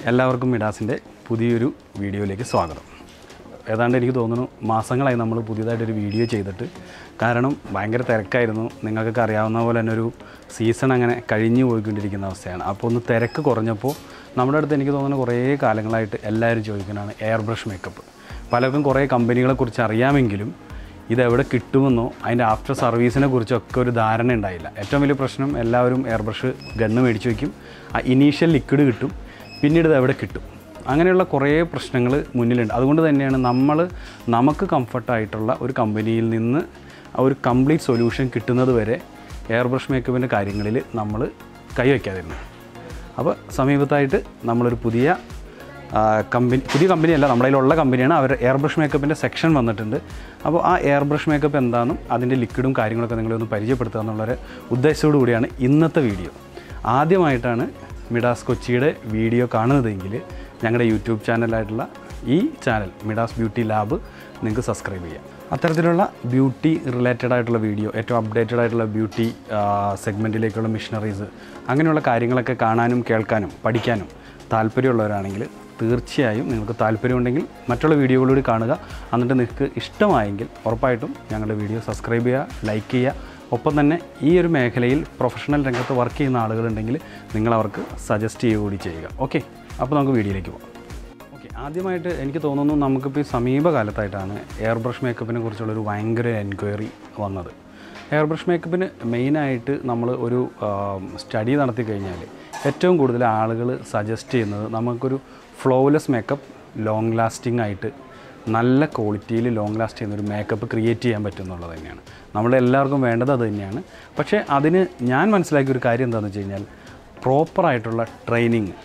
എല്ലാവർക്കും മിഡാസിൻ്റെ പുതിയൊരു വീഡിയോയിലേക്ക് സ്വാഗതം. ഏതാണ്ട് എനിക്ക് തോന്നുന്നു മാസങ്ങളായി നമ്മൾ പുതിയതായിട്ടൊരു വീഡിയോ ചെയ്തിട്ട്. കാരണം ഭയങ്കര തിരക്കായിരുന്നു. നിങ്ങൾക്കൊക്കെ അറിയാവുന്ന പോലെ തന്നെ ഒരു സീസൺ അങ്ങനെ കഴിഞ്ഞു പോയിക്കൊണ്ടിരിക്കുന്ന അവസ്ഥയാണ്. അപ്പോൾ ഒന്ന് തിരക്ക് കുറഞ്ഞപ്പോൾ നമ്മുടെ അടുത്ത് എനിക്ക് തോന്നുന്നു കുറേ കാലങ്ങളായിട്ട് എല്ലാവരും ചോദിക്കുന്നതാണ് എയർ ബ്രഷ് മേക്കപ്പ്. പലർക്കും കുറേ കമ്പനികളെക്കുറിച്ച് അറിയാമെങ്കിലും ഇതെവിടെ കിട്ടുമെന്നോ അതിൻ്റെ ആഫ്റ്റർ സർവീസിനെ കുറിച്ചൊക്കെ ഒരു ധാരണ ഉണ്ടായില്ല. ഏറ്റവും വലിയ പ്രശ്നം എല്ലാവരും എയർ ബ്രഷ് ഗണ്ണ് മേടിച്ച് വയ്ക്കും, ആ ഇനീഷ്യൽ ലിക്വിഡ് കിട്ടും, പിന്നീട് ഇത് എവിടെ കിട്ടും, അങ്ങനെയുള്ള കുറേ പ്രശ്നങ്ങൾ മുന്നിലുണ്ട്. അതുകൊണ്ട് തന്നെയാണ് നമുക്ക് കംഫർട്ടായിട്ടുള്ള ഒരു കമ്പനിയിൽ നിന്ന് ഒരു കംപ്ലീറ്റ് സൊല്യൂഷൻ കിട്ടുന്നത് വരെ എയർ ബ്രഷ് മേക്കപ്പിൻ്റെ കാര്യങ്ങളിൽ നമ്മൾ കൈവയ്ക്കാതിരുന്നത്. അപ്പോൾ സമീപത്തായിട്ട് നമ്മളൊരു പുതിയ കമ്പനിയല്ല, നമ്മുടെ കയ്യിലുള്ള കമ്പനിയാണ്. അവർ എയർ ബ്രഷ് മേക്കപ്പിൻ്റെ സെക്ഷൻ വന്നിട്ടുണ്ട്. അപ്പോൾ ആ എയർ ബ്രഷ് മേക്കപ്പ് എന്താണെന്നും അതിൻ്റെ ലിക്വിഡും കാര്യങ്ങളൊക്കെ നിങ്ങളെ ഒന്ന് പരിചയപ്പെടുത്തുക എന്നുള്ളൊരു ഉദ്ദേശത്തോടു കൂടിയാണ് ഇന്നത്തെ വീഡിയോ. ആദ്യമായിട്ടാണ് മിഡാസ് കൊച്ചിയുടെ വീഡിയോ കാണുന്നതെങ്കിൽ ഞങ്ങളുടെ യൂട്യൂബ് ചാനലായിട്ടുള്ള ഈ ചാനൽ മിഡാസ് ബ്യൂട്ടി ലാബ് നിങ്ങൾക്ക് സബ്സ്ക്രൈബ് ചെയ്യാം. അത്തരത്തിലുള്ള ബ്യൂട്ടി റിലേറ്റഡ് ആയിട്ടുള്ള വീഡിയോ, ഏറ്റവും അപ്ഡേറ്റഡ് ആയിട്ടുള്ള ബ്യൂട്ടി സെഗ്മെൻറ്റിലേക്കുള്ള മിഷനറീസ്, അങ്ങനെയുള്ള കാര്യങ്ങളൊക്കെ കാണാനും കേൾക്കാനും പഠിക്കാനും താല്പര്യമുള്ളവരാണെങ്കിൽ തീർച്ചയായും നിങ്ങൾക്ക് താല്പര്യമുണ്ടെങ്കിൽ മറ്റുള്ള വീഡിയോകളൂടി കാണുക. എന്നിട്ട് നിങ്ങൾക്ക് ഇഷ്ടമായെങ്കിൽ ഉറപ്പായിട്ടും ഞങ്ങളുടെ വീഡിയോ സബ്സ്ക്രൈബ് ചെയ്യുക, ലൈക്ക് ചെയ്യുക. ഒപ്പം തന്നെ ഈ ഒരു മേഖലയിൽ പ്രൊഫഷണൽ രംഗത്ത് വർക്ക് ചെയ്യുന്ന ആളുകളുണ്ടെങ്കിൽ നിങ്ങളവർക്ക് സജസ്റ്റ് ചെയ്യുക കൂടി ചെയ്യുക. ഓക്കെ, അപ്പോൾ നമുക്ക് വീഡിയോയിലേക്ക് പോകാം. ഓക്കെ, ആദ്യമായിട്ട് എനിക്ക് തോന്നുന്നു നമുക്കിപ്പോൾ ഈ സമീപകാലത്തായിട്ടാണ് എയർ ബ്രഷ് മേക്കപ്പിനെ കുറിച്ചുള്ളൊരു ഭയങ്കര എൻക്വയറി വന്നത്. എയർ ബ്രഷ് മേക്കപ്പിന് മെയിനായിട്ട് നമ്മൾ ഒരു സ്റ്റഡി നടത്തി കഴിഞ്ഞാൽ ഏറ്റവും കൂടുതൽ ആളുകൾ സജസ്റ്റ് ചെയ്യുന്നത് നമുക്കൊരു ഫ്ലോലെസ് മേക്കപ്പ് ലോങ് ലാസ്റ്റിംഗ് ആയിട്ട് നല്ല ക്വാളിറ്റിയിൽ ലോങ് ലാസ്റ്റ് ചെയ്യുന്നൊരു മേക്കപ്പ് ക്രിയേറ്റ് ചെയ്യാൻ പറ്റും എന്നുള്ളത് തന്നെയാണ്. നമ്മളെല്ലാവർക്കും വേണ്ടത് അത് തന്നെയാണ്. പക്ഷേ അതിന് ഞാൻ മനസ്സിലാക്കിയൊരു കാര്യം എന്താണെന്ന് വെച്ച് കഴിഞ്ഞാൽ പ്രോപ്പറായിട്ടുള്ള ട്രെയിനിങ്.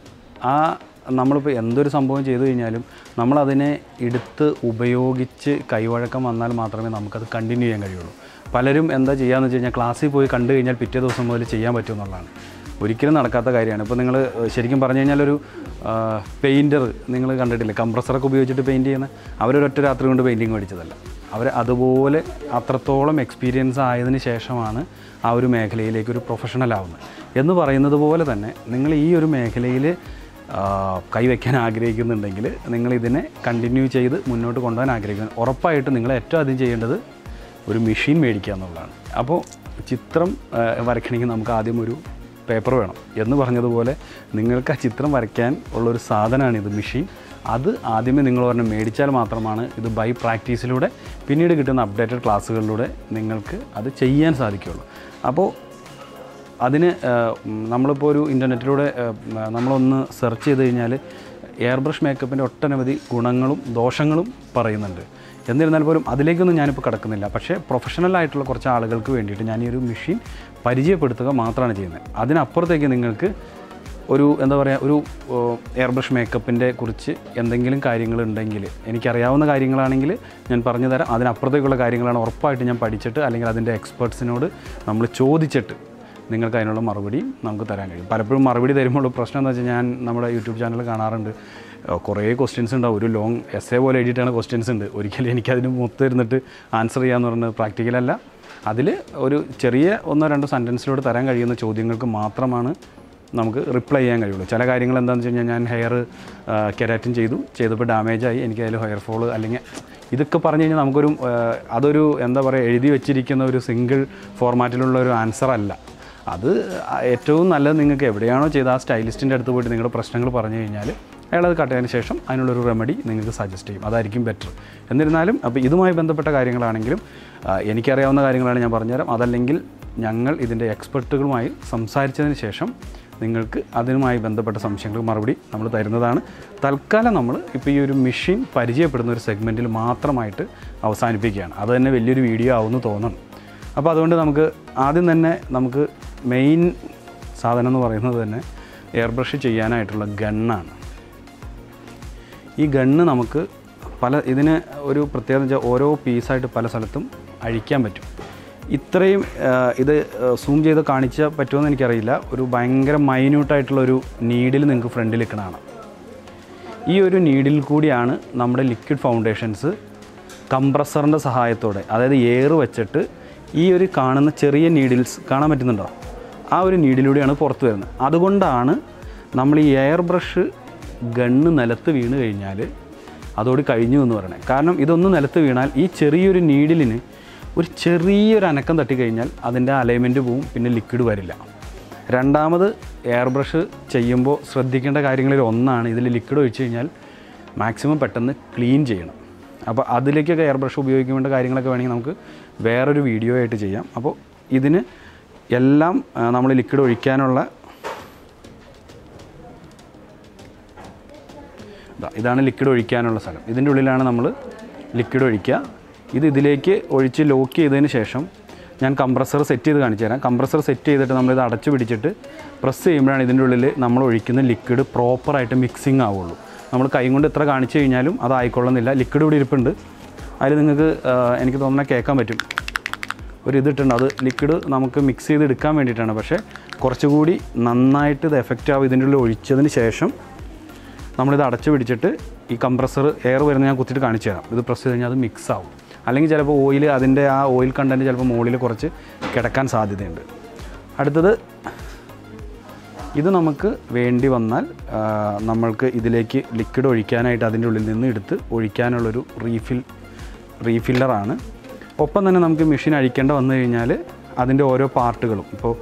നമ്മളിപ്പോൾ എന്തൊരു സംഭവം ചെയ്തു കഴിഞ്ഞാലും നമ്മളതിനെ എടുത്ത് ഉപയോഗിച്ച് കൈവഴക്കം വന്നാൽ മാത്രമേ നമുക്കത് കണ്ടിന്യൂ ചെയ്യാൻ കഴിയുള്ളൂ. പലരും എന്താ ചെയ്യുകയെന്ന് വെച്ച് കഴിഞ്ഞാൽ ക്ലാസ്സിൽ പോയി കണ്ടു കഴിഞ്ഞാൽ പിറ്റേ ദിവസം മുതൽ ചെയ്യാൻ പറ്റുമെന്നുള്ളതാണ്. ഒരിക്കലും നടക്കാത്ത കാര്യമാണ്. ഇപ്പോൾ നിങ്ങൾ ശരിക്കും പറഞ്ഞു കഴിഞ്ഞാൽ ഒരു പെയിൻറ്റർ നിങ്ങൾ കണ്ടിട്ടില്ലേ, കംപ്രസറൊക്കെ ഉപയോഗിച്ചിട്ട് പെയിൻറ്റ് ചെയ്യുന്ന, അവരൊരൊറ്റ രാത്രി കൊണ്ട് പെയിൻറ്റിങ് മേടിച്ചതല്ല. അവർ അതുപോലെ അത്രത്തോളം എക്സ്പീരിയൻസ് ആയതിനു ശേഷമാണ് ആ ഒരു മേഖലയിലേക്ക് ഒരു പ്രൊഫഷണൽ ആവുന്നത്. എന്ന് പറയുന്നത് പോലെ തന്നെ നിങ്ങൾ ഈ ഒരു മേഖലയിൽ കൈവയ്ക്കാൻ ആഗ്രഹിക്കുന്നുണ്ടെങ്കിൽ നിങ്ങളിതിനെ കണ്ടിന്യൂ ചെയ്ത് മുന്നോട്ട് കൊണ്ടുപോകാൻ ആഗ്രഹിക്കുന്നു, ഉറപ്പായിട്ടും നിങ്ങൾ ഏറ്റവും ആദ്യം ചെയ്യേണ്ടത് ഒരു മെഷീൻ മേടിക്കുക എന്നുള്ളതാണ്. അപ്പോൾ ചിത്രം വരയ്ക്കണമെങ്കിൽ നമുക്ക് ആദ്യം ഒരു പേപ്പർ വേണം. എന്ന് പറഞ്ഞതുപോലെ നിങ്ങൾക്ക് ആ ചിത്രം വരയ്ക്കാൻ ഉള്ളൊരു സാധനമാണ് ഇത്, മെഷീൻ. അത് ആദ്യമേ നിങ്ങൾ പറഞ്ഞ് മേടിച്ചാൽ മാത്രമാണ് ഇത് ബൈ പ്രാക്ടീസിലൂടെ പിന്നീട് കിട്ടുന്ന അപ്ഡേറ്റഡ് ക്ലാസ്സുകളിലൂടെ നിങ്ങൾക്ക് അത് ചെയ്യാൻ സാധിക്കുകയുള്ളൂ. അപ്പോൾ അതിന് നമ്മളിപ്പോൾ ഒരു ഇൻ്റർനെറ്റിലൂടെ നമ്മളൊന്ന് സെർച്ച് ചെയ്ത് കഴിഞ്ഞാൽ എയർ ബ്രഷ് മേക്കപ്പിൻ്റെ ഒട്ടനവധി ഗുണങ്ങളും ദോഷങ്ങളും പറയുന്നുണ്ട്. എന്നിരുന്നാൽ പോലും അതിലേക്കൊന്നും ഞാനിപ്പോൾ കിടക്കുന്നില്ല. പക്ഷേ പ്രൊഫഷണലായിട്ടുള്ള കുറച്ച് ആളുകൾക്ക് വേണ്ടിയിട്ട് ഞാൻ ഈ ഒരു മെഷീൻ പരിചയപ്പെടുത്തുക മാത്രമാണ് ചെയ്യുന്നത്. അതിനപ്പുറത്തേക്ക് നിങ്ങൾക്ക് ഒരു എന്താ പറയുക, ഒരു എയർ ബ്രഷ് മേക്കപ്പിൻ്റെ കുറിച്ച് എന്തെങ്കിലും കാര്യങ്ങളുണ്ടെങ്കിൽ, എനിക്കറിയാവുന്ന കാര്യങ്ങളാണെങ്കിൽ ഞാൻ പറഞ്ഞു തരാം. അതിനപ്പുറത്തേക്കുള്ള കാര്യങ്ങളാണ് ഉറപ്പായിട്ട് ഞാൻ പഠിച്ചിട്ട് അല്ലെങ്കിൽ അതിൻ്റെ എക്സ്പേർട്സിനോട് നമ്മൾ ചോദിച്ചിട്ട് നിങ്ങൾക്ക് അതിനുള്ള മറുപടിയും നമുക്ക് തരാൻ കഴിയും. പലപ്പോഴും മറുപടി തരുമ്പോൾ പ്രശ്നം എന്ന് വെച്ചാൽ ഞാൻ നമ്മുടെ യൂട്യൂബ് ചാനൽ കാണാറുണ്ട്, കുറേ ക്വസ്റ്റ്യൻസ് ഉണ്ടാവും. ഒരു ലോങ് എസ്സേ പോലെ എഴുതിയിട്ടാണ് ക്വസ്റ്റ്യൻസ് ഉണ്ട്. ഒരിക്കലും എനിക്കതിന് മൊത്തം ഇരുന്നിട്ട് ആൻസർ ചെയ്യാമെന്ന് പറയുന്നത് പ്രാക്ടിക്കലല്ല. അതിൽ ഒരു ചെറിയ 1-2 സെൻറ്റൻസിലൂടെ തരാൻ കഴിയുന്ന ചോദ്യങ്ങൾക്ക് മാത്രമാണ് നമുക്ക് റിപ്ലൈ ചെയ്യാൻ കഴിയുള്ളൂ. ചില കാര്യങ്ങൾ എന്താണെന്ന് വെച്ച് കഴിഞ്ഞാൽ ഞാൻ ഹെയർ കെരാറ്റിൻ ചെയ്തപ്പോൾ ഡാമേജായി, എനിക്കതിൽ ഹെയർ ഫോൾ അല്ലെങ്കിൽ ഇതൊക്കെ പറഞ്ഞു കഴിഞ്ഞാൽ നമുക്കൊരു അതൊരു എന്താ പറയുക, എഴുതി വെച്ചിരിക്കുന്ന ഒരു സിംഗിൾ ഫോർമാറ്റിലുള്ള ഒരു ആൻസർ അല്ല. അത് ഏറ്റവും നല്ലത് നിങ്ങൾക്ക് എവിടെയാണോ ചെയ്ത് ആ സ്റ്റൈലിസ്റ്റിൻ്റെ അടുത്ത് പോയിട്ട് നിങ്ങളുടെ പ്രശ്നങ്ങൾ പറഞ്ഞു കഴിഞ്ഞാൽ അയാളത് കട്ടതിന് ശേഷം അതിനുള്ളൊരു റെമഡി നിങ്ങൾക്ക് സജസ്റ്റ് ചെയ്യും. അതായിരിക്കും ബെറ്റർ. എന്നിരുന്നാലും അപ്പോൾ ഇതുമായി ബന്ധപ്പെട്ട കാര്യങ്ങളാണെങ്കിലും എനിക്കറിയാവുന്ന കാര്യങ്ങളാണ് ഞാൻ പറഞ്ഞുതരാം. അതല്ലെങ്കിൽ ഞങ്ങൾ ഇതിൻ്റെ എക്സ്പെർട്ടുകളുമായി സംസാരിച്ചതിന് ശേഷം നിങ്ങൾക്ക് അതിനുമായി ബന്ധപ്പെട്ട സംശയങ്ങൾക്ക് മറുപടി നമ്മൾ തരുന്നതാണ്. തൽക്കാലം നമ്മൾ ഇപ്പോൾ ഈ ഒരു മെഷീൻ പരിചയപ്പെടുന്ന ഒരു സെഗ്മെൻറ്റിൽ മാത്രമായിട്ട് അവസാനിപ്പിക്കുകയാണ്. അത് തന്നെ വലിയൊരു വീഡിയോ ആവുമെന്ന് തോന്നുന്നു. അപ്പോൾ അതുകൊണ്ട് ആദ്യം തന്നെ നമുക്ക് മെയിൻ സാധനം എന്ന് പറയുന്നത് തന്നെ എയർ ബ്രഷ് ചെയ്യാനായിട്ടുള്ള ഗണ്ണാണ്. ഈ ഗണ്ണ് നമുക്ക് ഇതിന് ഒരു പ്രത്യേകത വെച്ചാൽ ഓരോ പീസായിട്ട് പല സ്ഥലത്തും അഴിക്കാൻ പറ്റും. ഇത്രയും ഇത് സൂം ചെയ്ത് കാണിച്ചാൽ പറ്റുമെന്ന് എനിക്കറിയില്ല. ഒരു ഭയങ്കര മൈന്യൂട്ടായിട്ടുള്ളൊരു നീഡിൽ നിങ്ങൾക്ക് ഫ്രണ്ടിൽ നിൽക്കണതാണ്. ഈ ഒരു നീഡിൽ കൂടിയാണ് നമ്മുടെ ലിക്വിഡ് ഫൗണ്ടേഷൻസ് കംപ്രസറിൻ്റെ സഹായത്തോടെ, അതായത് എയർ വെച്ചിട്ട് ഈ ഒരു കാണുന്ന ചെറിയ നീഡിൽസ് കാണാൻ പറ്റുന്നുണ്ടോ, ആ ഒരു നീഡിലൂടെയാണ് പുറത്ത് വരുന്നത്. അതുകൊണ്ടാണ് നമ്മൾ ഈ എയർ ബ്രഷ് ഗണ്ണ് നിലത്ത് വീണ് കഴിഞ്ഞാൽ അതോട് കഴിഞ്ഞു എന്ന് പറയണേ. കാരണം ഇതൊന്ന് നിലത്ത് വീണാൽ ഈ ചെറിയൊരു നീഡിലിന് ഒരു ചെറിയൊരു അനക്കം തട്ടിക്കഴിഞ്ഞാൽ അതിൻ്റെ അലൈൻമെൻറ്റ് പോവും, പിന്നെ ലിക്വിഡ് വരില്ല. രണ്ടാമത് എയർ ബ്രഷ് ചെയ്യുമ്പോൾ ശ്രദ്ധിക്കേണ്ട കാര്യങ്ങളിൽ ഒന്നാണ്, ഇതിൽ ലിക്വിഡ് ഒഴിച്ച് കഴിഞ്ഞാൽ മാക്സിമം പെട്ടെന്ന് ക്ലീൻ ചെയ്യണം. അപ്പോൾ അതിലേക്കൊക്കെ എയർ ബ്രഷ് ഉപയോഗിക്കേണ്ട കാര്യങ്ങളൊക്കെ വേണമെങ്കിൽ നമുക്ക് വേറൊരു വീഡിയോ ആയിട്ട് ചെയ്യാം. അപ്പോൾ ഇതിന് എല്ലാം നമ്മൾ ലിക്വിഡ് ഒഴിക്കാനുള്ള ഇതാണ് ലിക്വിഡ് ഒഴിക്കാനുള്ള സ്ഥലം. ഇതിൻ്റെ ഉള്ളിലാണ് നമ്മൾ ലിക്വിഡ് ഒഴിക്കുക. ഇതിലേക്ക് ഒഴിച്ച് ലോക്ക് ചെയ്തതിന് ശേഷം ഞാൻ കംപ്രസർ സെറ്റ് ചെയ്ത് കാണിച്ചു തരാം. കംപ്രസർ സെറ്റ് ചെയ്തിട്ട് നമ്മളിത് അടച്ചു പിടിച്ചിട്ട് പ്രസ് ചെയ്യുമ്പോഴാണ് ഇതിൻ്റെ ഉള്ളിൽ നമ്മൾ ഒഴിക്കുന്ന ലിക്വിഡ് പ്രോപ്പറായിട്ട് മിക്സിങ് ആവുള്ളൂ. നമ്മൾ കൈ കൊണ്ട് എത്ര കാണിച്ചു കഴിഞ്ഞാലും അതായിക്കൊള്ളുന്നില്ല. ലിക്വിഡ് ഇവിടെ ഇരിപ്പുണ്ട്. അതിൽ നിങ്ങൾക്ക് എനിക്ക് തോന്നുന്നത് കേൾക്കാൻ പറ്റും, ഒരു ഇതിട്ടുണ്ട്. അത് ലിക്വിഡ് നമുക്ക് മിക്സ് ചെയ്ത് എടുക്കാൻ വേണ്ടിയിട്ടാണ്. പക്ഷേ കുറച്ചുകൂടി നന്നായിട്ട് ഇത് എഫക്റ്റ് ആവും ഇതിൻ്റെ ഉള്ളിൽ ഒഴിച്ചതിന് ശേഷം നമ്മളിത് അടച്ചു പിടിച്ചിട്ട് ഈ കംപ്രസർ എയർ വരുന്ന ഞാൻ കുത്തിയിട്ട് കാണിച്ചു തരാം. ഇത് പ്രസ് ചെയ്ത് കഴിഞ്ഞാൽ അത് മിക്സ് ആവും. അല്ലെങ്കിൽ ചിലപ്പോൾ ഓയിൽ, അതിൻ്റെ ആ ഓയിൽ കണ്ടൻറ്റ് ചിലപ്പോൾ മുകളിൽ കുറച്ച് കിടക്കാൻ സാധ്യതയുണ്ട്. അടുത്തത് ഇത് നമുക്ക് വേണ്ടി വന്നാൽ നമ്മൾക്ക് ഇതിലേക്ക് ലിക്വിഡ് ഒഴിക്കാനായിട്ട് അതിൻ്റെ ഉള്ളിൽ നിന്ന് എടുത്ത് ഒഴിക്കാനുള്ളൊരു റീഫില്ലറാണ്. ഒപ്പം തന്നെ നമുക്ക് മെഷീൻ അഴിക്കേണ്ട വന്നു കഴിഞ്ഞാൽ അതിൻ്റെ ഓരോ പാർട്ടുകളും, ഇപ്പോൾ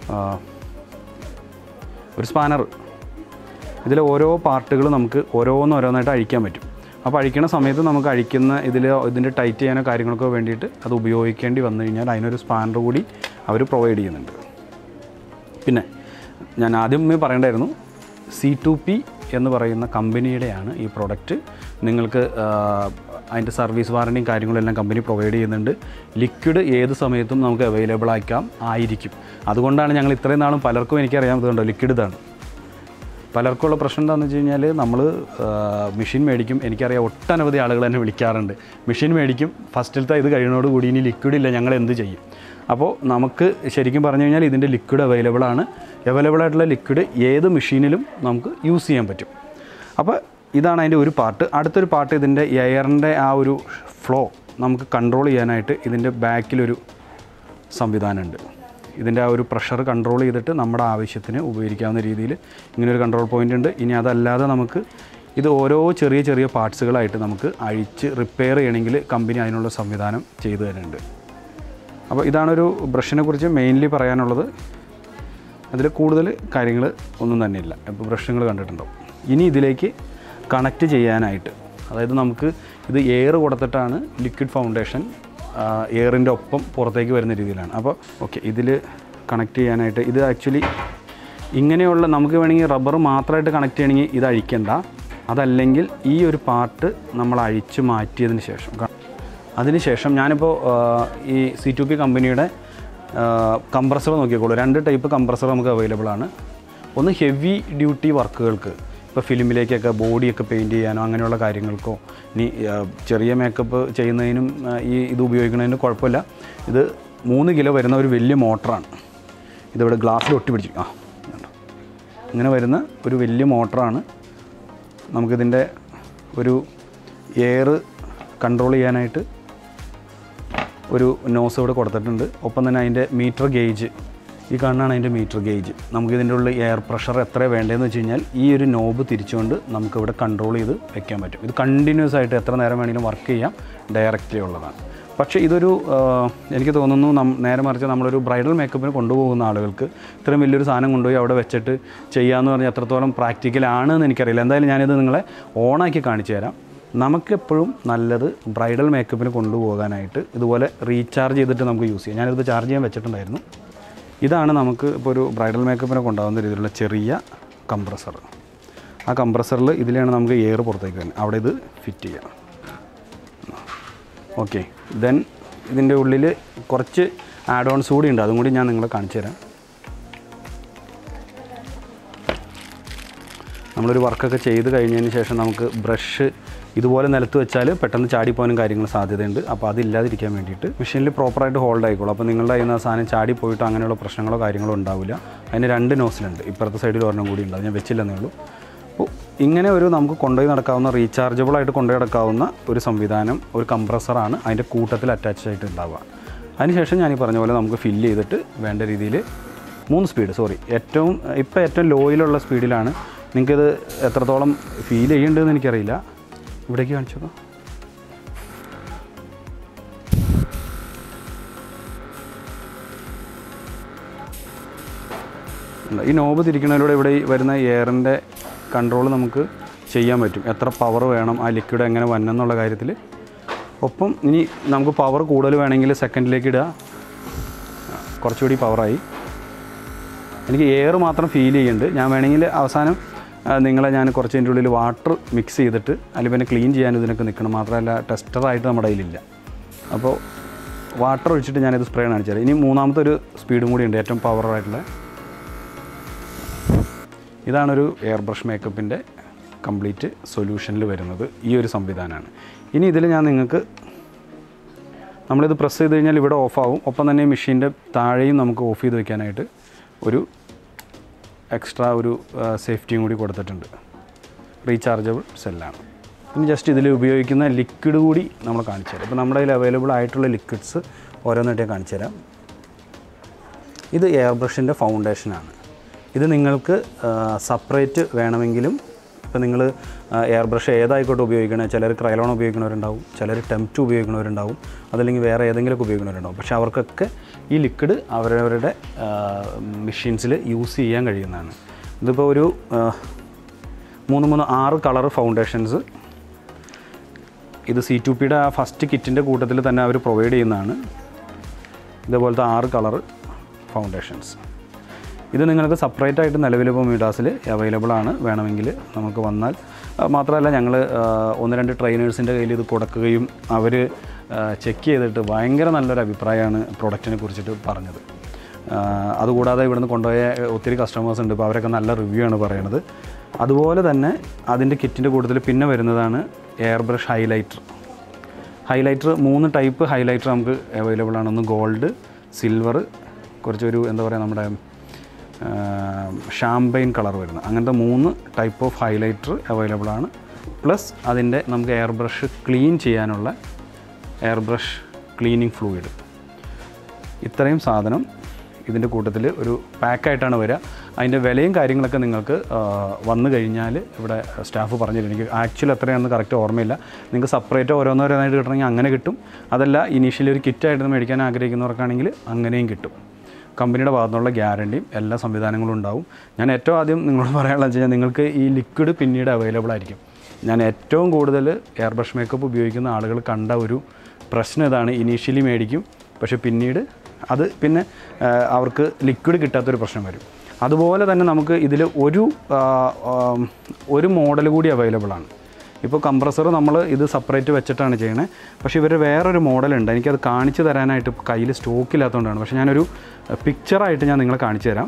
ഒരു സ്പാനർ, ഇതിലെ ഓരോ പാർട്ടുകളും നമുക്ക് ഓരോന്നോരോന്നായിട്ട് അഴിക്കാൻ പറ്റും. അപ്പോൾ അഴിക്കുന്ന സമയത്ത് നമുക്ക് ഇതിൻ്റെ ടൈറ്റ് ചെയ്യാനോ കാര്യങ്ങൾക്കോ വേണ്ടിയിട്ട് അത് ഉപയോഗിക്കേണ്ടി വന്നു കഴിഞ്ഞാൽ അതിനൊരു സ്പാനർ കൂടി അവർ പ്രൊവൈഡ് ചെയ്യുന്നുണ്ട്. പിന്നെ ഞാൻ ആദ്യമേ പറയേണ്ടായിരുന്നു, C2P എന്ന് പറയുന്ന കമ്പനിയുടെയാണ് ഈ പ്രോഡക്റ്റ്. നിങ്ങൾക്ക് അതിൻ്റെ സർവീസ് വാറണ്ടിയും കാര്യങ്ങളെല്ലാം കമ്പനി പ്രൊവൈഡ് ചെയ്യുന്നുണ്ട്. ലിക്വിഡ് ഏത് സമയത്തും നമുക്ക് അവൈലബിൾ ആയിരിക്കും. അതുകൊണ്ടാണ് ഞങ്ങൾ ഇത്രയും നാളും പലർക്കും എനിക്കറിയാവുന്നതുകൊണ്ടോ ലിക്വിഡ് ഇതാണ്. പലർക്കുള്ള പ്രശ്നം എന്താണെന്ന് വെച്ച് കഴിഞ്ഞാൽ നമ്മൾ മെഷീൻ മേടിക്കും. എനിക്കറിയാം ഒട്ടനവധി ആളുകൾ എന്നെ വിളിക്കാറുണ്ട്, മെഷീൻ മേടിക്കും, ഫസ്റ്റിലത്തെ ഇത് കഴിയുന്നതോടുകൂടി ഇനി ലിക്വിഡ് ഇല്ല, ഞങ്ങൾ എന്ത് ചെയ്യും? അപ്പോൾ നമുക്ക് ശരിക്കും പറഞ്ഞു കഴിഞ്ഞാൽ ഇതിൻ്റെ ലിക്വിഡ് അവൈലബിളായിട്ടുള്ള ലിക്വിഡ് ഏത് മെഷീനിലും നമുക്ക് യൂസ് ചെയ്യാൻ പറ്റും. അപ്പോൾ ഇതാണ് അതിൻ്റെ ഒരു പാർട്ട്. അടുത്തൊരു പാർട്ട് ഇതിൻ്റെ എയറിൻ്റെ ആ ഒരു ഫ്ലോ നമുക്ക് കൺട്രോൾ ചെയ്യാനായിട്ട് ഇതിൻ്റെ ബാക്കിലൊരു സംവിധാനമുണ്ട്. ഇതിൻ്റെ ആ ഒരു പ്രഷർ കൺട്രോൾ ചെയ്തിട്ട് നമ്മുടെ ആവശ്യത്തിന് ഉപയോഗിക്കാവുന്ന രീതിയിൽ ഇങ്ങനൊരു കൺട്രോൾ പോയിൻ്റ് ഉണ്ട്. ഇനി അതല്ലാതെ നമുക്ക് ഇത് ഓരോ ചെറിയ ചെറിയ പാർട്സുകളായിട്ട് നമുക്ക് അഴിച്ച് റിപ്പയർ ചെയ്യണമെങ്കിൽ കമ്പനി അതിനുള്ള സംവിധാനം ചെയ്തു തരുന്നുണ്ട്. അപ്പോൾ ഇതാണൊരു ബ്രഷിനെ കുറിച്ച് മെയിൻലി പറയാനുള്ളത്. അതിൽ കൂടുതൽ കാര്യങ്ങൾ ഒന്നും തന്നെയില്ല. ഇപ്പോൾ ബ്രഷ് നിങ്ങൾ കണ്ടിട്ടുണ്ടാവും. ഇനി ഇതിലേക്ക് കണക്റ്റ് ചെയ്യാനായിട്ട്, അതായത് നമുക്ക് ഇത് എയർ കൊടുത്തിട്ടാണ് ലിക്വിഡ് ഫൗണ്ടേഷൻ എയറിൻ്റെ ഒപ്പം പുറത്തേക്ക് വരുന്ന രീതിയിലാണ്. അപ്പോൾ ഓക്കെ, ഇതിൽ കണക്ട് ചെയ്യാനായിട്ട് ഇത് ആക്ച്വലി ഇങ്ങനെയുള്ള, നമുക്ക് വേണമെങ്കിൽ റബ്ബർ മാത്രമായിട്ട് കണക്ട് ചെയ്യണമെങ്കിൽ ഇത് അഴിക്കണ്ട. അതല്ലെങ്കിൽ ഈ ഒരു പാർട്ട് നമ്മൾ അഴിച്ച് മാറ്റിയതിന് ശേഷം ഞാനിപ്പോൾ ഈ C2P കമ്പനിയുടെ കംപ്രസർ നോക്കിക്കോളൂ. 2 ടൈപ്പ് കംപ്രസർ നമുക്ക് അവൈലബിൾ ആണ്. ഒന്ന് ഹെവി ഡ്യൂട്ടി വർക്കുകൾക്ക്, ഇപ്പോൾ ഫിലിമിലേക്കൊക്കെ ബോഡിയൊക്കെ പെയിൻറ്റ് ചെയ്യാനോ അങ്ങനെയുള്ള കാര്യങ്ങൾക്കോ, ഇനി ചെറിയ മേക്കപ്പ് ചെയ്യുന്നതിനും ഇത് ഉപയോഗിക്കുന്നതിനും കുഴപ്പമില്ല. ഇത് 3 കിലോ വരുന്ന ഒരു വലിയ മോട്ടറാണ്. ഇതിവിടെ ഗ്ലാസ്സിൽ ഒട്ടി പിടിച്ചിരിക്കും. ഇങ്ങനെ വരുന്ന ഒരു വലിയ മോട്ടറാണ്. നമുക്കിതിൻ്റെ ഒരു എയർ കൺട്രോൾ ചെയ്യാനായിട്ട് ഒരു നോസ് ഇവിടെ കൊടുത്തിട്ടുണ്ട്. ഒപ്പം തന്നെ അതിൻ്റെ മീറ്റർ ഗേജ്, ഈ കാണുന്നതാണ് അതിൻ്റെ മീറ്റർ ഗേജ്. നമുക്കിതിൻ്റെ ഉള്ളിൽ എയർ പ്രഷർ എത്ര വേണ്ടതെന്ന് വെച്ച് കഴിഞ്ഞാൽ ഈ ഒരു നോബ് തിരിച്ചുകൊണ്ട് നമുക്കിവിടെ കൺട്രോൾ ചെയ്ത് വെക്കാൻ പറ്റും. ഇത് കണ്ടിന്യൂസ് ആയിട്ട് എത്ര നേരം വേണമെങ്കിലും വർക്ക് ചെയ്യാം, ഡയറക്റ്റ്ലി ഉള്ളതാണ്. പക്ഷേ ഇതൊരു എനിക്ക് തോന്നുന്നു നേരെ മറിച്ച് നമ്മളൊരു ബ്രൈഡൽ മേക്കപ്പിന് കൊണ്ടുപോകുന്ന ആളുകൾക്ക് ഇത്രയും വലിയൊരു സാധനം കൊണ്ടുപോയി അവിടെ വെച്ചിട്ട് ചെയ്യാമെന്ന് പറഞ്ഞാൽ എത്രത്തോളം പ്രാക്ടിക്കലാണെന്ന് എനിക്കറിയില്ല. എന്തായാലും ഞാനിത് നിങ്ങളെ ഓണാക്കി കാണിച്ചു തരാം. നമുക്കെപ്പോഴും നല്ലത് ബ്രൈഡൽ മേക്കപ്പിന് കൊണ്ടുപോകാനായിട്ട് ഇതുപോലെ റീചാർജ് ചെയ്തിട്ട് നമുക്ക് യൂസ് ചെയ്യാം. ഞാനിത് ചാർജ് ചെയ്യാൻ വെച്ചിട്ടുണ്ടായിരുന്നു. ഇതാണ് നമുക്ക് ഇപ്പോൾ ഒരു ബ്രൈഡൽ മേക്കപ്പിനെ കൊണ്ടാകുന്ന രീതിയിലുള്ള ചെറിയ കംപ്രസർ. ആ കംപ്രസറിൽ ഇതിലാണ് നമുക്ക് എയർ പുറത്തേക്ക് വരുന്നത്. അവിടെ ഇത് ഫിറ്റ് ചെയ്യാം. ഓക്കെ, ദെൻ ഇതിൻ്റെ ഉള്ളിൽ കുറച്ച് ആഡ് ഓൺസ് കൂടി ഉണ്ട്, അതും കൂടി ഞാൻ നിങ്ങളെ കാണിച്ചു തരാം. നമ്മളൊരു വർക്കൊക്കെ ചെയ്ത് കഴിഞ്ഞതിന് ശേഷം നമുക്ക് ബ്രഷ് ഇതുപോലെ നിലത്ത് വെച്ചാൽ പെട്ടെന്ന് ചാടിപ്പോകാനും കാര്യങ്ങൾ സാധ്യതയുണ്ട്. അപ്പോൾ അതില്ലാതിരിക്കാൻ വേണ്ടിയിട്ട് മെഷീനിൽ പ്രോപ്പറായിട്ട് ഹോൾഡ് ആയിക്കോളും. അപ്പോൾ നിങ്ങളുടെ കയ്യിൽ നിന്ന് ആ സാധനം ചാടിപ്പോയിട്ട് അങ്ങനെയുള്ള പ്രശ്നങ്ങളോ കാര്യങ്ങളോ ഉണ്ടാവില്ല. അതിന് 2 നോസിലുണ്ട്. ഇപ്പുറത്തെ സൈഡിൽ ഒരെണ്ണം കൂടി ഉണ്ട്, അത് ഞാൻ വെച്ചില്ലെന്നേ ഉള്ളൂ. അപ്പോൾ ഇങ്ങനെ ഒരു നമുക്ക് കൊണ്ടുപോയി നടക്കാവുന്ന, റീചാർജബിളായിട്ട് കൊണ്ടുപോയി നടക്കാവുന്ന ഒരു സംവിധാനം, ഒരു കംപ്രസറാണ് അതിൻ്റെ കൂട്ടത്തിൽ അറ്റാച്ച് ആയിട്ട് ഉണ്ടാവുക. അതിനുശേഷം ഞാൻ ഈ പറഞ്ഞ പോലെ നമുക്ക് ഫില്ല് ചെയ്തിട്ട് വേണ്ട രീതിയിൽ 3 സ്പീഡ്, ഇപ്പോൾ ഏറ്റവും ലോയിലുള്ള സ്പീഡിലാണ് നിങ്ങൾക്കിത് എത്രത്തോളം ഫീൽ ചെയ്യുന്നുണ്ടെന്ന് എനിക്കറിയില്ല. ഇവിടേക്ക് കാണിച്ചോ. ഈ നോബ് തിരിക്കുന്നതിലൂടെ ഇവിടെ വരുന്ന എയറിൻ്റെ കൺട്രോൾ നമുക്ക് ചെയ്യാൻ പറ്റും. എത്ര പവർ വേണം ആ ലിക്വിഡ് എങ്ങനെ വന്നെന്നുള്ള കാര്യത്തിൽ. ഒപ്പം ഇനി നമുക്ക് പവർ കൂടുതൽ വേണമെങ്കിൽ സെക്കൻഡിലേക്ക് ഇടുക. കുറച്ചുകൂടി പവറായി. എനിക്ക് എയർ മാത്രം ഫീൽ ചെയ്യുന്നുണ്ട്. ഞാൻ വേണമെങ്കിൽ അവസാനം നിങ്ങളെ ഞാൻ കുറച്ചതിൻ്റെ ഉള്ളിൽ വാട്ടർ മിക്സ് ചെയ്തിട്ട് അല്ലെങ്കിൽ പിന്നെ ക്ലീൻ ചെയ്യാൻ ഇതിനൊക്കെ നിൽക്കണം. മാത്രമല്ല ടെസ്റ്ററായിട്ട് നമ്മുടെ കയ്യിലില്ല. അപ്പോൾ വാട്ടർ ഒഴിച്ചിട്ട് ഞാനിത് സ്പ്രേ കാണിച്ചു തരാം. ഇനി മൂന്നാമത്തെ ഒരു സ്പീഡും കൂടി ഉണ്ട്, ഏറ്റവും പവറായിട്ടുള്ള. ഇതാണൊരു എയർ ബ്രഷ് മേക്കപ്പിൻ്റെ കംപ്ലീറ്റ് സൊല്യൂഷനിൽ വരുന്നത് ഈ ഒരു സംവിധാനമാണ്. ഇനി ഇതിൽ ഞാൻ നിങ്ങൾക്ക് നമ്മളിത് പ്രസ് ചെയ്ത് കഴിഞ്ഞാൽ ഇവിടെ ഓഫാവും. ഒപ്പം തന്നെ മെഷീൻ്റെ താഴെയും നമുക്ക് ഓഫ് ചെയ്ത് വയ്ക്കാനായിട്ട് ഒരു എക്സ്ട്രാ ഒരു സേഫ്റ്റിയും കൂടി കൊടുത്തിട്ടുണ്ട്. റീചാർജബിൾ സെല്ലാണ്. ഇനി ജസ്റ്റ് ഇതിൽ ഉപയോഗിക്കുന്ന ലിക്വിഡ് കൂടി നമ്മൾ കാണിച്ചു തരാം. ഇപ്പോൾ നമ്മുടെ കയ്യിൽ അവൈലബിൾ ആയിട്ടുള്ള ലിക്വിഡ്സ് ഓരോന്നായിട്ട് കാണിച്ചു തരാം. ഇത് എയർ ബ്രഷിൻ്റെ ഫൗണ്ടേഷനാണ്. ഇത് നിങ്ങൾക്ക് സെപ്പറേറ്റ് വേണമെങ്കിലും, ഇപ്പോൾ നിങ്ങൾ എയർ ബ്രഷ് ഏതായിക്കോട്ടെ ഉപയോഗിക്കണേ, ചിലർ ക്രയോൺ ഉപയോഗിക്കുന്നവരുണ്ടാവും, ചിലർ ടെംപ്റ്റ് ഉപയോഗിക്കുന്നവരുണ്ടാവും, അതല്ലെങ്കിൽ വേറെ ഏതെങ്കിലുമൊക്കെ ഉപയോഗിക്കുന്നവരുണ്ടാവും. പക്ഷേ അവർക്കൊക്കെ ഈ ലിക്വിഡ് അവരവരുടെ മെഷീൻസിൽ യൂസ് ചെയ്യാൻ കഴിയുന്നതാണ്. ഇതിപ്പോൾ ഒരു 6 കളർ ഫൗണ്ടേഷൻസ് ഇത് C2Pയുടെ ആ ഫസ്റ്റ് കിറ്റിൻ്റെ കൂട്ടത്തിൽ തന്നെ അവർ പ്രൊവൈഡ് ചെയ്യുന്നതാണ്. ഇതേപോലത്തെ 6 കളർ ഫൗണ്ടേഷൻസ്. ഇത് നിങ്ങൾക്ക് സെപ്പറേറ്റ് ആയിട്ട് നിലവിലിപ്പോൾ മിഡാസിൽ അവൈലബിൾ ആണ്. വേണമെങ്കിൽ നമുക്ക് വന്നാൽ. മാത്രമല്ല ഞങ്ങൾ 1-2 ട്രെയിനേഴ്സിൻ്റെ കയ്യിൽ ഇത് കൊടുക്കുകയും അവർ ചെക്ക് ചെയ്തിട്ട് ഭയങ്കര നല്ലൊരു അഭിപ്രായമാണ് പ്രൊഡക്റ്റിനെ കുറിച്ചിട്ട് പറഞ്ഞത്. അതുകൂടാതെ ഇവിടുന്ന് കൊണ്ടുപോയ ഒത്തിരി കസ്റ്റമേഴ്സ് ഉണ്ട്. ഇപ്പോൾ അവരൊക്കെ നല്ല റിവ്യൂ ആണ് പറയുന്നത്. അതുപോലെ തന്നെ അതിൻ്റെ കിറ്റിൻ്റെ കൂട്ടത്തിൽ പിന്നെ വരുന്നതാണ് air brush highlighter. 3 type highlighter നമുക്ക് അവൈലബിൾ ആണ്. ഒന്ന് ഗോൾഡ്, സിൽവർ, കുറച്ചൊരു എന്താ പറയുക നമ്മുടെ ഷാമ്പെയിൻ കളർ വരുന്ന അങ്ങനത്തെ 3 ടൈപ്പ് ഓഫ് ഹൈലൈറ്റർ അവൈലബിൾ ആണ്. പ്ലസ് അതിൻ്റെ നമുക്ക് എയർ ബ്രഷ് ക്ലീൻ ചെയ്യാനുള്ള എയർ ബ്രഷ് ക്ലീനിങ് ഫ്ലൂയിഡ്. ഇത്രയും സാധനം ഇതിൻ്റെ കൂട്ടത്തിൽ ഒരു പാക്കായിട്ടാണ് വരിക. അതിൻ്റെ വിലയും കാര്യങ്ങളൊക്കെ നിങ്ങൾക്ക് വന്നു കഴിഞ്ഞാൽ ഇവിടെ സ്റ്റാഫ് പറഞ്ഞില്ല. എനിക്ക് ആക്ച്വലി എത്രയാണെന്ന് കറക്റ്റ് ഓർമ്മയില്ല. നിങ്ങൾക്ക് സെപ്പറേറ്റ് ഓരോന്നോരോന്നായിട്ട് കിട്ടണമെങ്കിൽ അങ്ങനെ കിട്ടും. അതല്ല ഇനീഷ്യലി ഒരു കിറ്റായിട്ട് മേടിക്കാൻ ആഗ്രഹിക്കുന്നവർക്കാണെങ്കിൽ അങ്ങനെയും കിട്ടും. കമ്പനിയുടെ ഭാഗത്തുനിന്നുള്ള ഗ്യാരണ്ടിയും എല്ലാ സംവിധാനങ്ങളും ഉണ്ടാവും. ഞാൻ ഏറ്റവും ആദ്യം നിങ്ങളോട് പറയാനുള്ളത് വെച്ച് കഴിഞ്ഞാൽ നിങ്ങൾക്ക് ഈ ലിക്വിഡ് പിന്നീട് അവൈലബിൾ ആയിരിക്കും. ഞാൻ ഏറ്റവും കൂടുതൽ എയർ ബ്രഷ് മേക്കപ്പ് ഉപയോഗിക്കുന്ന ആളുകൾ കണ്ട ഒരു പ്രശ്നം ഇതാണ്. ഇനീഷ്യലി മേടിക്കും, പക്ഷേ പിന്നീട് അത് പിന്നെ അവർക്ക് ലിക്വിഡ് കിട്ടാത്തൊരു പ്രശ്നം വരും. അതുപോലെ തന്നെ നമുക്ക് ഇതിൽ ഒരു മോഡൽ കൂടി അവൈലബിൾ ആണ്. ഇപ്പോൾ കംപ്രസർ നമ്മൾ ഇത് സെപ്പറേറ്റ് വെച്ചിട്ടാണ് ചെയ്യണത്. പക്ഷേ ഇവർ വേറൊരു മോഡലുണ്ട്. എനിക്കത് കാണിച്ചു തരാനായിട്ട് കയ്യിൽ സ്റ്റോക്കില്ലാത്തതുകൊണ്ടാണ്. പക്ഷേ ഞാനൊരു പിക്ചറായിട്ട് ഞാൻ നിങ്ങളെ കാണിച്ചു തരാം.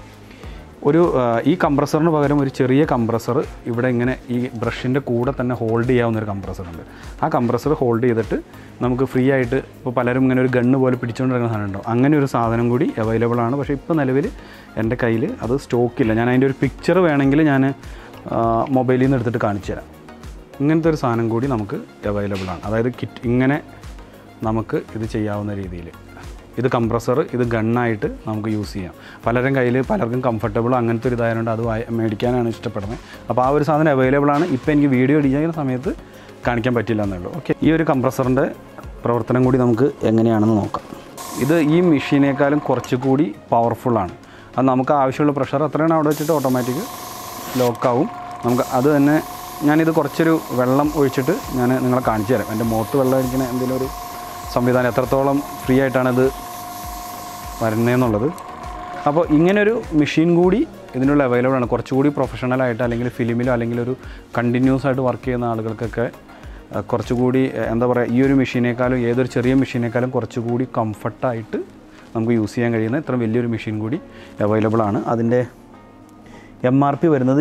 ഈ കംപ്രസറിന് പകരം ഒരു ചെറിയ കംപ്രസർ ഇവിടെ ഇങ്ങനെ ഈ ബ്രഷിൻ്റെ കൂടെ തന്നെ ഹോൾഡ് ചെയ്യാവുന്നൊരു കംപ്രസറുണ്ട്. ആ കംപ്രസർ ഹോൾഡ് ചെയ്തിട്ട് നമുക്ക് ഫ്രീ ആയിട്ട്, ഇപ്പോൾ പലരും ഇങ്ങനെ ഒരു ഗണ്ണ് പോലെ പിടിച്ചുകൊണ്ടിരിക്കുന്ന സാധനം ഉണ്ടാവും. അങ്ങനെ ഒരു സാധനം കൂടി അവൈലബിൾ ആണ്. പക്ഷേ ഇപ്പോൾ നിലവിൽ എൻ്റെ കയ്യിൽ അത് സ്റ്റോക്കില്ല. ഞാൻ അതിൻ്റെ ഒരു പിക്ചർ വേണമെങ്കിൽ ഞാൻ മൊബൈലിൽ നിന്ന് എടുത്തിട്ട് കാണിച്ചു തരാം. ഇങ്ങനത്തെ ഒരു സാധനം കൂടി നമുക്ക് അവൈലബിൾ ആണ്. അതായത് കിറ്റ് ഇങ്ങനെ നമുക്ക് ഇത് ചെയ്യാവുന്ന രീതിയിൽ. ഇത് കംപ്രസർ, ഇത് ഗണ്ണായിട്ട് നമുക്ക് യൂസ് ചെയ്യാം. പലർക്കും കംഫർട്ടബിൾ അങ്ങനത്തെ ഒരു ഇതായതുകൊണ്ട് അത് മേടിക്കാനാണ് ഇഷ്ടപ്പെടുന്നത്. അപ്പോൾ ആ ഒരു സാധനം അവൈലബിൾ ആണ്. ഇപ്പോൾ എനിക്ക് വീഡിയോ എഡിറ്റ് സമയത്ത് കാണിക്കാൻ പറ്റില്ല എന്നുള്ളൂ. ഓക്കെ, ഈ ഒരു കംപ്രസറിൻ്റെ പ്രവർത്തനം കൂടി നമുക്ക് എങ്ങനെയാണെന്ന് നോക്കാം. ഇത് ഈ മെഷീനേക്കാളും കുറച്ചുകൂടി പവർഫുള്ളാണ്. അത് നമുക്ക് ആവശ്യമുള്ള പ്രഷർ അത്രയാണ് അവിടെ വെച്ചിട്ട് ഓട്ടോമാറ്റിക് ലോക്കാവും. നമുക്ക് അത് തന്നെ ഞാനിത് കുറച്ചൊരു വെള്ളം ഒഴിച്ചിട്ട് ഞാൻ നിങ്ങളെ കാണിച്ചു തരാം. എൻ്റെ മുഖത്ത് വെള്ളം ഒഴിക്കുന്ന എന്തെങ്കിലും ഒരു സംവിധാനം എത്രത്തോളം ഫ്രീ ആയിട്ടാണിത് വരുന്നതെന്നുള്ളത്. അപ്പോൾ ഇങ്ങനൊരു മെഷീൻ കൂടി ഇതിനുള്ള അവൈലബിൾ ആണ്. കുറച്ചുകൂടി പ്രൊഫഷണലായിട്ട് അല്ലെങ്കിൽ ഫിലിമിലോ അല്ലെങ്കിൽ ഒരു കണ്ടിന്യൂസ് ആയിട്ട് വർക്ക് ചെയ്യുന്ന ആളുകൾക്കൊക്കെ കുറച്ചുകൂടി എന്താ പറയുക, ഈ ഒരു മെഷീനേക്കാളും ഏതൊരു ചെറിയ മെഷീനേക്കാളും കുറച്ചുകൂടി കംഫർട്ടായിട്ട് നമുക്ക് യൂസ് ചെയ്യാൻ കഴിയുന്ന ഇത്ര വലിയൊരു മെഷീൻ കൂടി അവൈലബിൾ ആണ്. അതിൻ്റെ MRP വരുന്നത്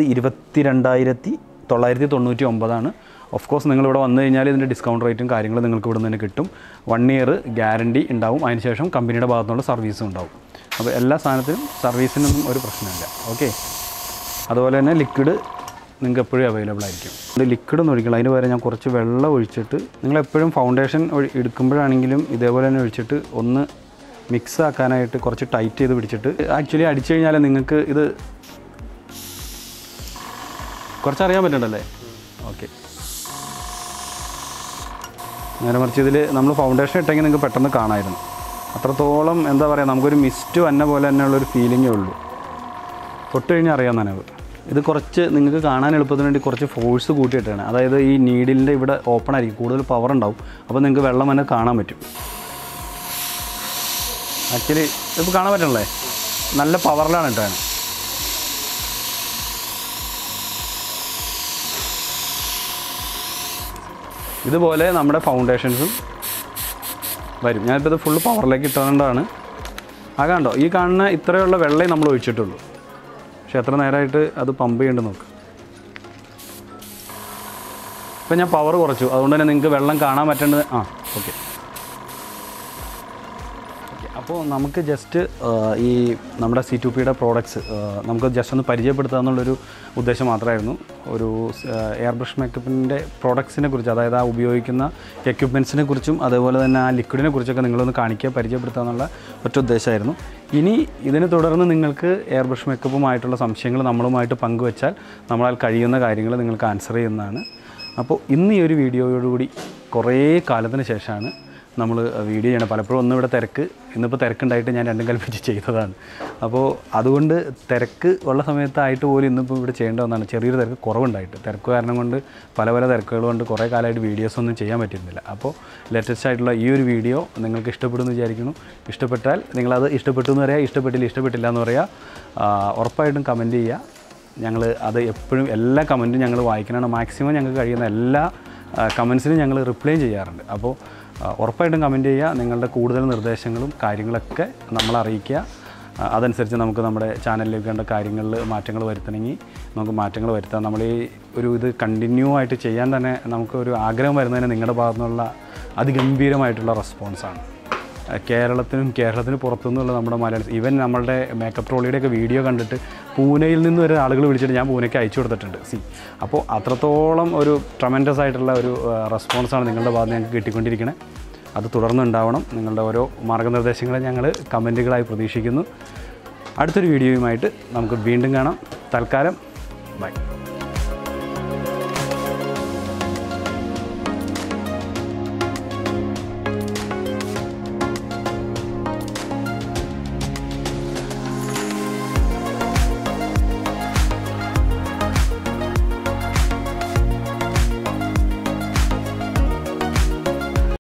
22,999 ഓഫ് കോഴ്സ് നിങ്ങളിവിടെ വന്നു കഴിഞ്ഞാൽ ഇതിൻ്റെ ഡിസ്കൗണ്ട് റേറ്റും കാര്യങ്ങളും നിങ്ങൾക്ക് ഇവിടെ നിന്ന് തന്നെ കിട്ടും. 1 ഇയർ ഗ്യാരണ്ടി ഉണ്ടാവും. അതിനുശേഷം കമ്പനിയുടെ ഭാഗത്തുനിന്നുള്ള സർവീസും ഉണ്ടാവും. അപ്പോൾ എല്ലാ സാധനത്തിനും സർവീസിനൊന്നും ഒരു പ്രശ്നമില്ല. ഓക്കെ, അതുപോലെ തന്നെ ലിക്വിഡ് നിങ്ങൾക്ക് എപ്പോഴും അവൈലബിൾ ആയിരിക്കും. ഇത് ലിക്വിഡ് ഒന്നും ഒഴിക്കില്ല, അതിന് പകരം ഞാൻ കുറച്ച് വെള്ളം ഒഴിച്ചിട്ട്, നിങ്ങളെപ്പോഴും ഫൗണ്ടേഷൻ എടുക്കുമ്പോഴാണെങ്കിലും ഇതേപോലെ തന്നെ ഒഴിച്ചിട്ട് ഒന്ന് മിക്സ് ആക്കാനായിട്ട് കുറച്ച് ടൈറ്റ് ചെയ്ത് പിടിച്ചിട്ട് ആക്ച്വലി അടിച്ചു കഴിഞ്ഞാൽ നിങ്ങൾക്ക് ഇത് കുറച്ചറിയാൻ പറ്റുന്നുണ്ടല്ലേ? ഓക്കെ. നേരെ മറിച്ച് ഇതിൽ നമ്മൾ ഫൗണ്ടേഷൻ ഇട്ടെങ്കിൽ നിങ്ങൾക്ക് പെട്ടെന്ന് കാണാമായിരുന്നു. അത്രത്തോളം എന്താ പറയുക, നമുക്കൊരു മിസ്റ്റ് വന്ന പോലെ തന്നെയുള്ളൊരു ഫീലിങ്ങേ ഉള്ളൂ. തൊട്ട് കഴിഞ്ഞാൽ അറിയാം നനവ്. ഇത് കുറച്ച് നിങ്ങൾക്ക് കാണാൻ എളുപ്പത്തിന് വേണ്ടി കുറച്ച് ഫോഴ്സ് കൂട്ടിയിട്ടാണ്. അതായത് ഈ നീഡിലിൻ്റെ ഇവിടെ ഓപ്പൺ ആയിരിക്കും, കൂടുതൽ പവർ ഉണ്ടാവും. അപ്പോൾ നിങ്ങൾക്ക് വെള്ളം തന്നെ കാണാൻ പറ്റും. ആക്ച്വലി ഇപ്പോൾ കാണാൻ പറ്റണല്ലേ, നല്ല പവറിലാണ് ഇട്ടാണ്. ഇതുപോലെ നമ്മുടെ ഫൗണ്ടേഷൻസും വരും. ഞാനിപ്പോൾ ഇത് ഫുള്ള് പവറിലേക്ക് ഇട്ടുകൊണ്ടാണ്. കണ്ടോ, ഈ കാണുന്ന ഇത്രയുള്ള വെള്ളമേ നമ്മൾ ഒഴിച്ചിട്ടുള്ളൂ. പക്ഷെ എത്ര നേരമായിട്ട് അത് പമ്പ് ചെയ്യേണ്ടത് നോക്ക്. ഇപ്പം ഞാൻ പവർ കുറച്ചു, അതുകൊണ്ട് തന്നെ നിങ്ങൾക്ക് വെള്ളം കാണാൻ പറ്റേണ്ടത്. ഓക്കെ. അപ്പോൾ നമുക്ക് ജസ്റ്റ് ഈ നമ്മുടെ C2Pയുടെ പ്രോഡക്ട്സ് നമുക്ക് ജസ്റ്റ് ഒന്ന് പരിചയപ്പെടുത്തുക എന്നുള്ളൊരു ഉദ്ദേശം മാത്രമായിരുന്നു. ഒരു എയർ ബ്രഷ് മേക്കപ്പിൻ്റെ പ്രോഡക്ട്സിനെ കുറിച്ച്, അതായത് ആ ഉപയോഗിക്കുന്ന എക്യുപ്മെൻറ്റ്സിനെ കുറിച്ചും അതേപോലെ തന്നെ ആ ലിക്വിഡിനെ കുറിച്ചൊക്കെ നിങ്ങളൊന്ന് കാണിക്കുക, പരിചയപ്പെടുത്തുക എന്നുള്ള ഒറ്റ ഉദ്ദേശമായിരുന്നു. ഇനി ഇതിനെ തുടർന്ന് നിങ്ങൾക്ക് എയർ ബ്രഷ് മേക്കപ്പുമായിട്ടുള്ള സംശയങ്ങൾ നമ്മളുമായിട്ട് പങ്കുവച്ചാൽ നമ്മളാൽ കഴിയുന്ന കാര്യങ്ങൾ നിങ്ങൾക്ക് ആൻസർ ചെയ്യുന്നതാണ്. അപ്പോൾ ഇന്ന് ഈ ഒരു വീഡിയോയോടുകൂടി കുറേ കാലത്തിന് ശേഷമാണ് നമ്മൾ വീഡിയോ ചെയ്യണം. പലപ്പോഴും ഇവിടെ തിരക്ക്, ഇന്നിപ്പോൾ തിരക്കുണ്ടായിട്ട് ഞാൻ രണ്ടും കൽപ്പിച്ച് ചെയ്തതാണ്. അപ്പോൾ അതുകൊണ്ട് തിരക്ക് ഉള്ള സമയത്തായിട്ട് പോലും ഇന്നിപ്പോൾ ഇവിടെ ചെയ്യേണ്ട ഒന്നാണ്. ചെറിയൊരു തിരക്ക് കുറവുണ്ടായിട്ട്, തിരക്ക് കാരണം കൊണ്ട് പല പല കൊണ്ട് കുറേ കാലമായിട്ട് വീഡിയോസൊന്നും ചെയ്യാൻ പറ്റുന്നില്ല. അപ്പോൾ ലേറ്റസ്റ്റ് ആയിട്ടുള്ള ഈ ഒരു വീഡിയോ നിങ്ങൾക്ക് ഇഷ്ടപ്പെടുമെന്ന് വിചാരിക്കുന്നു. ഇഷ്ടപ്പെട്ടാൽ നിങ്ങളത് ഇഷ്ടപ്പെട്ടു എന്ന് പറയുക, ഇഷ്ടപ്പെട്ടില്ല എന്ന് പറയുക. ഉറപ്പായിട്ടും കമൻറ്റ് ചെയ്യുക. ഞങ്ങൾ അത് എപ്പോഴും എല്ലാ കമൻറ്റും ഞങ്ങൾ വായിക്കാനാണ്. മാക്സിമം ഞങ്ങൾക്ക് കഴിയുന്ന എല്ലാ കമൻസിനും ഞങ്ങൾ റിപ്ലൈ ചെയ്യാറുണ്ട്. അപ്പോൾ ഉറപ്പായിട്ടും കമൻറ്റ് ചെയ്യുക. നിങ്ങളുടെ കൂടുതൽ നിർദ്ദേശങ്ങളും കാര്യങ്ങളൊക്കെ നമ്മളെ അറിയിക്കുക. അതനുസരിച്ച് നമുക്ക് നമ്മുടെ ചാനലിലേക്ക് വേണ്ട കാര്യങ്ങളിൽ മാറ്റങ്ങൾ വരുത്തണമെങ്കിൽ നമുക്ക് മാറ്റങ്ങൾ വരുത്താം. നമ്മൾ ഈ ഇത് കണ്ടിന്യൂ ആയിട്ട് ചെയ്യാൻ തന്നെ നമുക്കൊരു ആഗ്രഹം വരുന്നതിന് നിങ്ങളുടെ ഭാഗത്തു നിന്നുള്ള അതിഗംഭീരമായിട്ടുള്ള റെസ്പോൺസാണ്. കേരളത്തിന് പുറത്തുനിന്നുള്ള നമ്മുടെ മലയാളം, ഈവൻ നമ്മളുടെ മേക്കപ്പ് ട്രോളിയുടെയൊക്കെ വീഡിയോ കണ്ടിട്ട് പൂനെയിൽ നിന്ന് വരെ ആളുകൾ വിളിച്ചിട്ട് ഞാൻ പൂനെക്ക് അയച്ചു കൊടുത്തിട്ടുണ്ട്. അപ്പോൾ അത്രത്തോളം ഒരു ട്രമൻഡസ് ആയിട്ടുള്ള ഒരു റെസ്പോൺസാണ് നിങ്ങളുടെ ഭാഗത്ത് ഞങ്ങൾക്ക് കിട്ടിക്കൊണ്ടിരിക്കുന്നത്. അത് തുടർന്നുണ്ടാവണം. നിങ്ങളുടെ ഓരോ മാർഗ്ഗനിർദ്ദേശങ്ങളെ ഞങ്ങൾ കമൻറ്റുകളായി പ്രതീക്ഷിക്കുന്നു. അടുത്തൊരു വീഡിയോയുമായിട്ട് നമുക്ക് വീണ്ടും കാണാം. തൽക്കാലം ബൈ.